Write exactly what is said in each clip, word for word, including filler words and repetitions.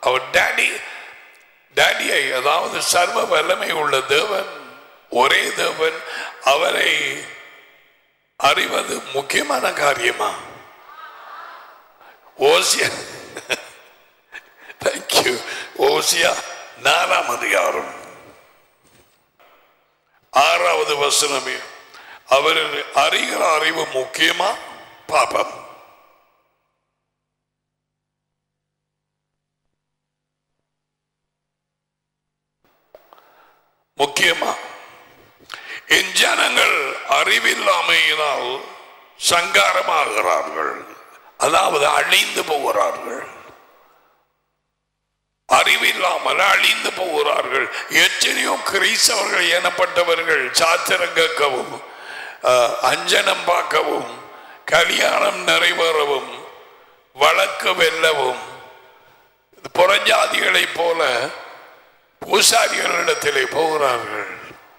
அவர் daddy டாடியை அதாவது சர்வ வல்லமை உள்ள தேவன், ஒரே தேவன், அவரை அறிவது முக்கியமான காரியமா? ஓசியா தேங்க்யூ ஓசியா நாலாம் அதிகாரம் ஆறாவது வசனமே, அவர் அறிகிற அறிவு முக்கியமா பாபம்? முக்கியமா? என் ஜனங்கள் அறிவில்லாமையினால் சங்காரமாகிறார்கள், அதாவது அழிந்து போகிறார்கள். அறிவில்லாமல் அழிந்து போகிறார்கள். எத்தனையோ கிறிஸ்தவர்கள் எனப்பட்டவர்கள் சாத்திரம் கேட்கவும், அஞ்சனம் பார்க்கவும், கல்யாணம் நிறைவேறவும், வழக்கு வெல்லவும் புறஜாதிகளை போல பூசாரிகளிடத்திலே போகிறார்கள்.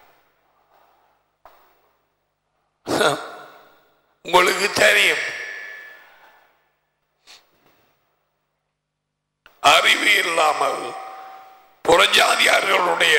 உங்களுக்கு தெரியும், அறிவு இல்லாமல் புறஜாதியார்களுடைய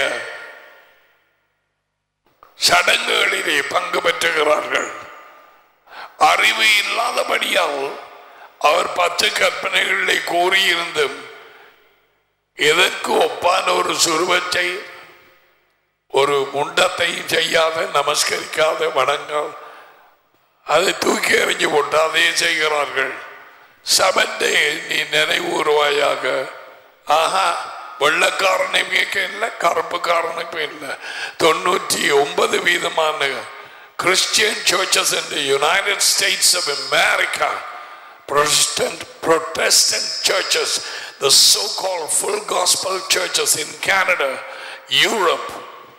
சடங்குகளிலே பங்கு பெற்றுகிறார்கள். அறிவு இல்லாதபடியால் அவர் பத்து கற்பனைகளை கூறியிருந்தும் எதற்கு ஒப்பான ஒரு சுருவத்தை, ஒரு முண்டத்தை செய்யாத, நமஸ்கரிக்காத, வணங்காத, அதை தூக்கி எறிஞ்சு போட்டு அதே செய்கிறார்கள். சபத்தை நீ நினைவுறுவாயாக. ஆஹா, வெள்ளக்காரனுக்கு இல்லை, கருப்புக்காரனுக்கும் இல்லை. தொண்ணூற்றி ஒன்பது வீதமான Christian churches in the United States of America, Protestant Protestant churches, the so-called full gospel churches in Canada, Europe,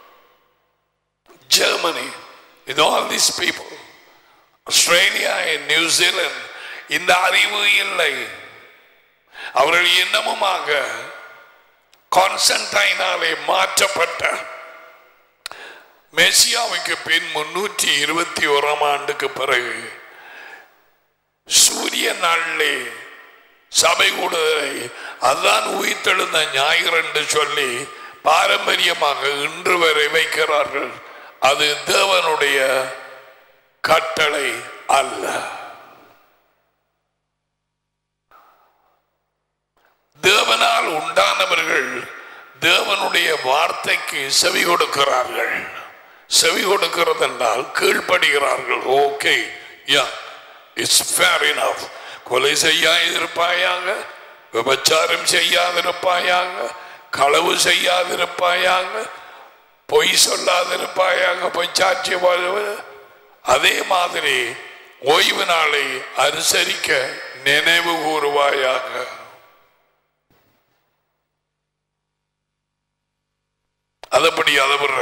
Germany, with all these people, Australia and New Zealand, இந்த அறிவு இல்லை. அவர்கள் இன்னமுமாக கான்ஸ்டன்டைனாலே மாற்றப்பட்ட மெசியாவுக்கு பின் முன்னூற்றி இருபத்தி ஓராம் ஆண்டுக்கு பிறகு சூரிய நாளிலே சபை கூடுதலை அதான் உயிர்த்தெழுந்த ஞாயிறு என்று சொல்லி பாரம்பரியமாக இன்று வரை வைக்கிறார்கள். அது தேவனுடைய கட்டளை அல்ல. தேவனால் உண்டானவர்கள் தேவனுடைய வார்த்தைக்கு செவி கொடுக்கிறார்கள். செவி கொடுக்கிறது என்றால் கீழ்ப்படுகிறார்கள். Okay, ya, it's fair enough. கொலை செய்யாதிருப்பாயாக, விபச்சாரம் செய்யாதிருப்பாயாக, களவு செய்யாதிருப்பாயாக, பொய் சொல்லாதிருப்பாயாக, பொய் சாட்சி வாழ்வது. அதே மாதிரி ஓய்வு நாளை அனுசரிக்க நினைவு கூறுவாயாக. அதப்படி அதவர்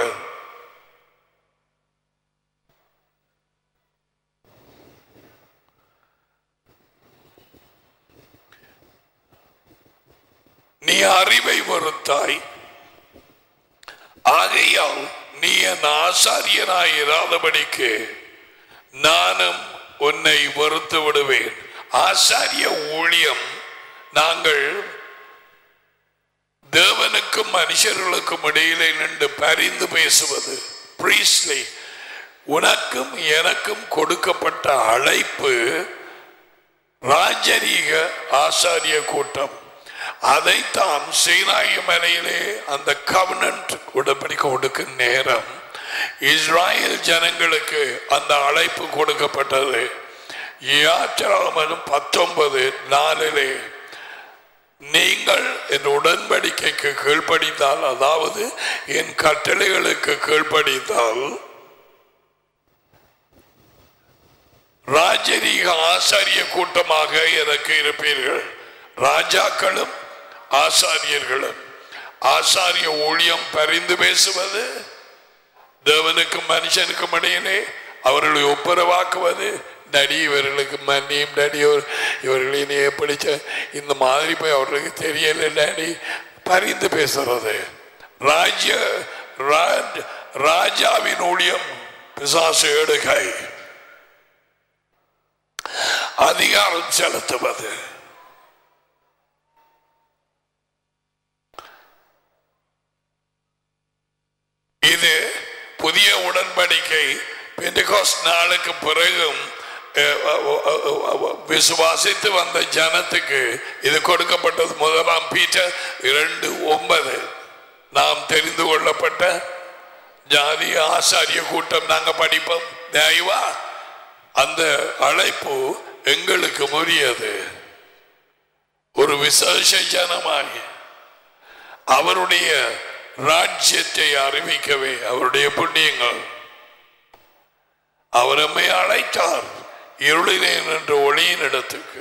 நீ அறிவை வெறுத்தாய், ஆகையால் நீ என் ஆசாரியனாய் இராதபடிக்கு நானும் உன்னை வெறுத்து விடுவேன். ஆசாரிய ஊழியம் நாங்கள் தேவனுக்கும் மனுஷர்களுக்கும் இடையிலே நின்று பரிந்து பேசுவது. பிரீஸ்லி, உனக்கும் எனக்கும் கொடுக்கப்பட்ட அழைப்பு ராஜரீக ஆசாரிய கூட்டம். அதைத்தான் சீனாய் மலையிலே அந்த கவர்னன்ட் உடன்படிக்கை கொடுக்கும் நேரம் இஸ்ராயல் ஜனங்களுக்கு அந்த அழைப்பு கொடுக்கப்பட்டது. யாத்திராகமம் பத்தொன்பது நாலிலே நீங்கள் என் உடன்படிக்கைக்கு கீழ்ப்படித்தால், அதாவது என் கட்டளைகளுக்கு கீழ்ப்படித்தால் ராஜரீக ஆசாரிய கூட்டமாக எனக்கு இருப்பீர்கள். ராஜாக்களும் ஆசாரியர்களும். ஆசாரிய ஊழியம் பரிந்து பேசுவது, தேவனுக்கும் மனுஷனுக்கும் இடையிலே அவர்களை ஒப்புரவாக்குவது. நடி இவர்களுக்கு மன்னியும் டாடி, இவர்களின் எப்படி இந்த மாதிரி போய் அவர்களுக்கு தெரியல டாடி, பரிந்து பேசுறது. ராஜ்ய ராஜாவின் ஊழியம் பிசாசு எடுகை, அதிகாரம் செலுத்துவது. புதிய உடன்படிக்கை பெந்தெகோஸ்து நாளுக்கு பிறகும் விசுவாசித்து வந்த ஜனத்துக்கு இது கொடுக்கப்பட்டது. முதலாம் பீட்டர் இரண்டு ஒன்பது. நாம் தெரிந்து கொள்ளப்பட்ட ஜாதி ஆசாரிய கூட்டம் நாங்க படிப்போம். தயவா அந்த அழைப்பு எங்களுக்கு முறியது. ஒரு விசேஷ ஜனமாய் அவருடைய ராஜ்யத்தை அறிவிக்கவே அவருடைய புண்ணியங்கள். அவர் நம்மை அழைத்தார் இருளிலே என்ற ஒளியின் இடத்துக்கு.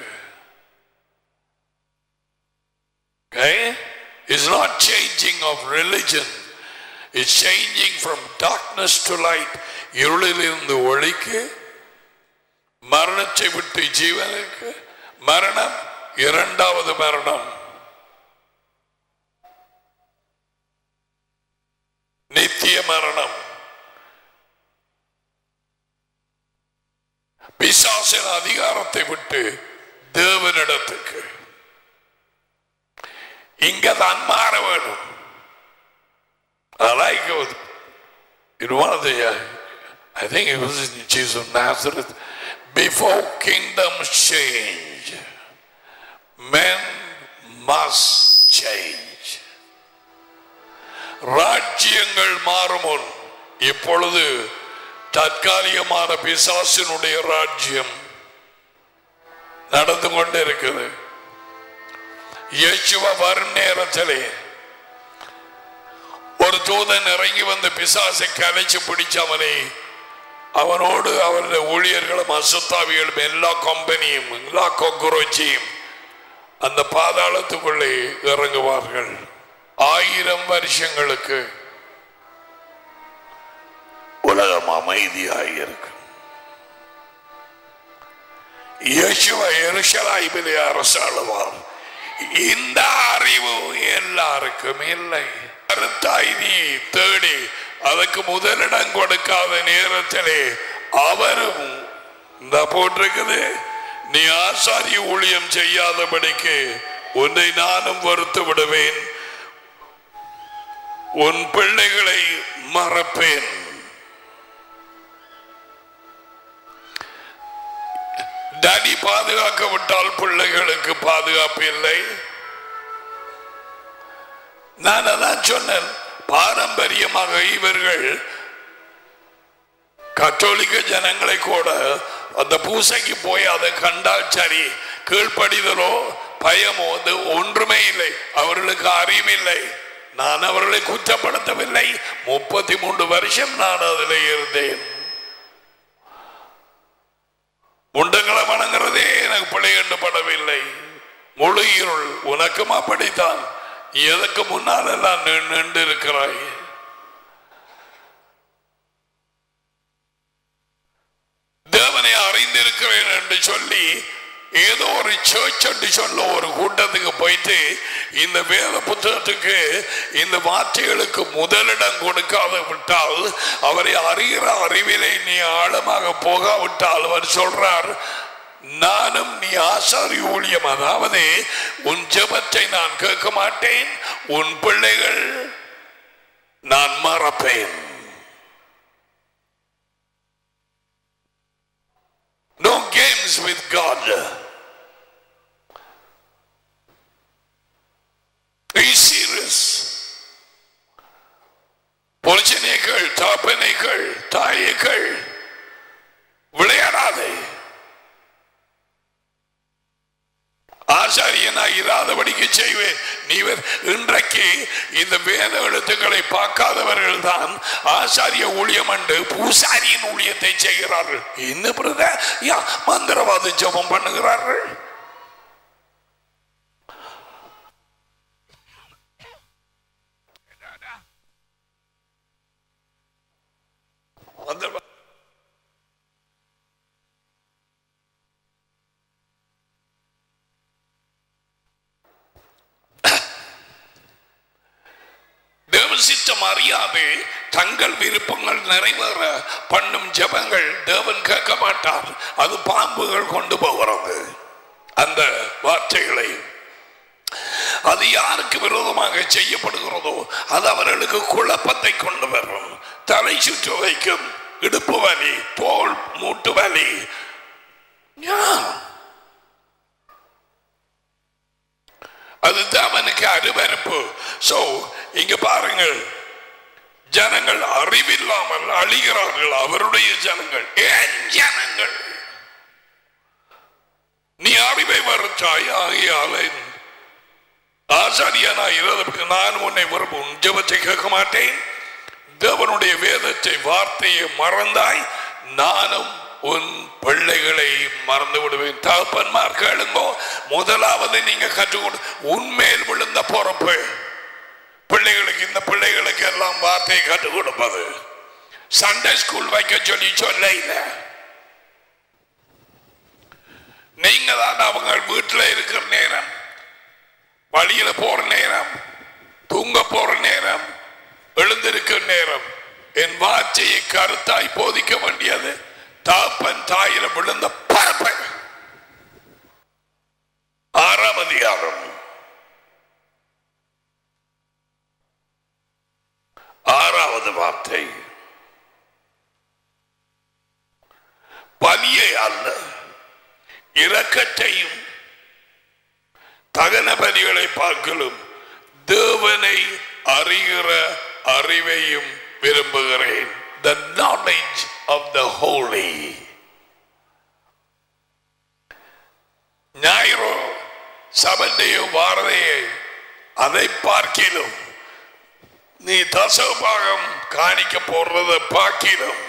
Okay? It's not changing of religion. It's changing from darkness to light. இருளில் இருந்து ஒளிக்கு, மரணத்தை விட்டு ஜீவனுக்கு. மரணம் இரண்டாவது மரணம், நித்திய மரணம். பிசாசின் அதிகாரத்தை விட்டு தேவனிடத்துக்கு. இங்கதான் மாற வேண்டும். I like it. In one of the, uh, I think it was in Jesus of Nazareth, before kingdoms change, men must change. ராஜ்யங்கள் மாறும். இப்பொழுது தற்காலிகமான பிசாசினுடைய ராஜ்யம் நடந்து கொண்டிருக்கிறது. இயேசுவ வரும் நேரத்திலே ஒரு தூதன் இறங்கி வந்து பிசாசை கலைச்சு பிடிச்சவனை, அவனோடு அவருடைய ஊழியர்களும் அசுத்தாவிகளும் எல்லா கம்பெனியும் எல்லா கொக்குரோச்சியும் அந்த பாதாளத்துக்குள்ளே இறங்குவார்கள். ஆயிரம் வருஷங்களுக்கு உலகம் அமைதியாக இருக்கும். இயேசுவை எருசலேமிலே அரசாளுவார். இந்த அறிவு எல்லாருக்கும் இல்லை. கருத்தாய் நீ தேடி அதுக்கு முதலிடம் கொடுக்காத நேரத்திலே அவரும் இந்த போட்டிருக்குது, நீ ஆசாரிய ஊழியம் செய்யாதபடிக்கு உன்னை நானும் வருத்து விடுவேன், உன் பிள்ளைகளை மறப்பேன். டாடி பாதுகாக்க விட்டால் பிள்ளைகளுக்கு பாதுகாப்பு இல்லை. நான் அதான் சொன்னேன், பாரம்பரியமாக இவர்கள் கத்தோலிக்க ஜனங்களை கூட அந்த பூசைக்கு போய் அதை கண்டால் சரி, கீழ்ப்படிதலோ பயமோ அது ஒன்றுமே இல்லை. அவர்களுக்கு அறிவில்லை. நான் அவர்களை குற்றப்படுத்தவில்லை. முப்பத்தி மூன்று வருஷம் நான் அதில் இருந்தேன். முண்டங்களை வணங்குறதே எனக்கு பிழை கண்டுபடவில்லை. முழு இருள். உனக்கும் அப்படித்தான். எதற்கு முன்னால் எல்லாம் நின்று இருக்கிறாய். தேவனை அறிந்திருக்கிறேன் என்று சொல்லி ஏதோ ஒரு சர்ச் என்று சொல்ல ஒரு கூட்டத்துக்கு போயிட்டு இந்த வேத புத்தகத்துக்கு இந்த வார்த்தைகளுக்கு முதலிடம் கொடுக்காத விட்டால், அவரை அறிகிற அறிவிலே நீ ஆழமாக போகாவிட்டால், அவர் சொல்றார், நானும் நீ ஆசாரி ஊழியம், அதாவது உன் ஜெபத்தை நான் கேட்க மாட்டேன், உன் பிள்ளைகள் நான் மறப்பேன். No games with God. Be serious. பொலிச்சனைகள், தாப்பனைகள், தாயைகள் விளையாடாதே. ஆசாரியனாய் இராதபடிக்கு செய்வேன். நீவர் இன்றைக்கு இந்த வேத எழுத்துக்களை பார்க்காதவர்கள் தான் ஆசாரிய ஊழியம் என்று பூசாரியின் ஊழியத்தை செய்கிறார்கள். இன்னும் மந்திரவாத ஜெபம் பண்ணுகிறார்கள். சித்தம் அறியாതെ தங்கள் விருப்பங்கள் நிறைவேற பண்ணும் ஜெபங்கள் தேவன் கேட்க மாட்டார். அது பாம்புகள் கொண்டு போகிறது அந்த வார்த்தைகளை. அது யாருக்கு விரோதமாக செய்யப்படுகிறதோ அது அவர்களுக்கு குழப்பத்தை கொண்டு வரும். தலை சுற்று வைக்கும், இடுப்பு வலி, தோல் மூட்டு வலி. அதுதான் அவனுக்கு அருவருப்பு. சோ இங்க பாருங்கள், ஜனங்கள் அறிவில்லாமல் அழிகிறார்கள். அவருடைய ஜனங்கள், ஏன் ஜனங்கள்? நீ அறிவை மறுத்தாய், ஆகியாலே ஆசாரியனாய் இருந்தபடி நான் உன்னை விரும்பும் ஜெபத்தை கேட்க மாட்டேன். தேவனுடைய வேதத்தை வார்த்தையை மறந்தாய், நானும் உன் பிள்ளைகளை மறந்து விடுவேன். தகப்பன்மார் கேளுங்கோ, முதலாவது நீங்க கற்றுக்கொண்டு உண்மையில் விழுந்த பொறுப்பு பிள்ளைகளுக்கு, இந்த பிள்ளைகளுக்கு எல்லாம் வார்த்தையை கற்றுக் கொடுப்பது. சண்டே ஸ்கூல் வைக்க சொல்லி சொல்ல இல்லை, நீங்க தான் அவங்க வீட்டில் இருக்கிற நேரம், வழியில போற நேரம், தூங்க போற நேரம், எழுந்திருக்கிற நேரம் என் வார்த்தையை கருத்தாய் போதிக்க வேண்டியது தாப்பன் தாயில விழுந்த பரப்ப. ஆறாம் அதிகாரம் ஆறாவது வார்த்தை, பலியை அல்ல இரக்கத்தையும் தகன பலிகளை பார்க்கலும் தேவனை அறிகிற அறிவையும் விரும்புகிறேன். The knowledge of the holy. ஞாயிறோ சபந்தையோ வாரதையோ அதை பார்க்கிலும், நீ தசபாகம் காணிக்க போடுறதை பார்க்கிலும்,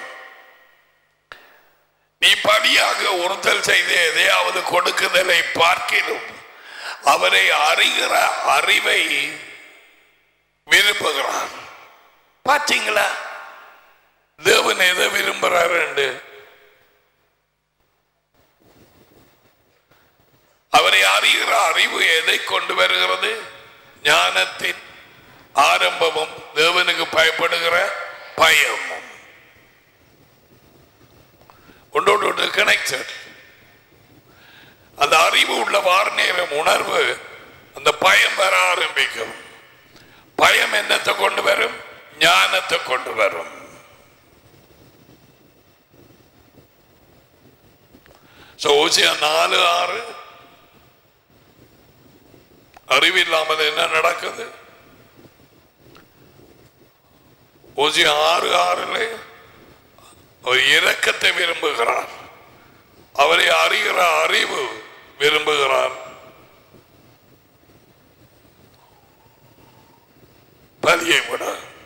நீ பலியாக உறுத்தல் செய்த எதையாவது கொடுக்குதலை பார்க்கிலும் அவரை அறிகிற அறிவை விரும்புகிறான். பார்த்தீங்களா தேவன் எதை விரும்புகிறார்? அவரை அறிகிற அறிவு எதை கொண்டு வருகிறது? ஞானத்தின் ஆரம்பமும் தேவனுக்கு பயப்படுகிற பயமும் ஒன்றோடு கனெக்டட். அந்த அறிவு உள்ள வார நேரம் உணர்வு, அந்த பயம் வர ஆரம்பிக்கும். பயம் என்னத்தை கொண்டு வரும்? ஞானத்தை கொண்டு வரும். ஓசியா நாலு ஆறு, அறிவில்லாமல் என்ன நடக்குது? ஓசியா ஆறு ஆறுல அவர் இரக்கத்தை விரும்புகிறார், அவரை அறிகிற அறிவு விரும்புகிறார். பலியை விட